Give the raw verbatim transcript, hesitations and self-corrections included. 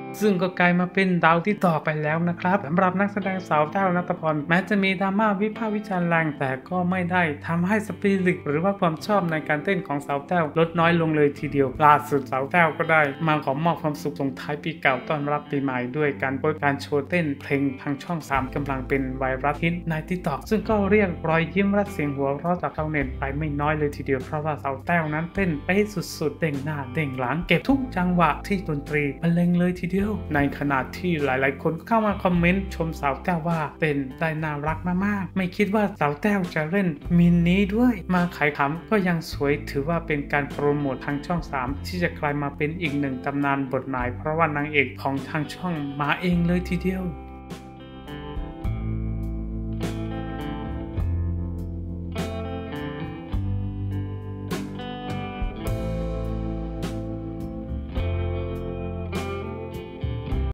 ซึ่งก็กลายมาเป็นดาวที่ต่อไปแล้วนะครับสำหรับนักแสดงสาวแต้วณัฐพรแม้จะมีดราม่าวิพากษ์วิจารณ์แรงแต่ก็ไม่ได้ทำให้สปิริตหรือว่าความชอบในการเต้นของสาวแต้วลดน้อยลงเลยทีเดียวล่าสุดสาวแต้วก็ได้มาขอมอบความสุขส่งท้ายปีเก่าต้อนรับปีใหม่ด้วยการโพสต์การโชว์เต้นเพลงทางช่องสามกำลังเป็นไวรัสฮิตใน ติ๊กต็อก ซึ่งก็เรียกรอยยิ้มและเสียงหัวเราะจากชาวเน็ตไปไม่น้อยเลยทีเดียวเพราะว่าสาวแต้วนั้นเต้นไปสุดๆเด้งหน้าเด้งหลังเก็บทุกจังหวะที่ดนตรีบรรเลงเลยทีเดียวในขณะที่หลายๆคนเข้ามาคอมเมนต์ชมสาวแต้วว่าเป็นได้น่ารักมากๆไม่คิดว่าสาวแต้วจะเล่นมินนี้ด้วยมาขายขำก็ยังสวยถือว่าเป็นการโปรโมททางช่องสามที่จะกลายมาเป็นอีกหนึ่งตำนานบทหมายเพราะว่านางเอกของทางช่องมาเองเลยทีเดียว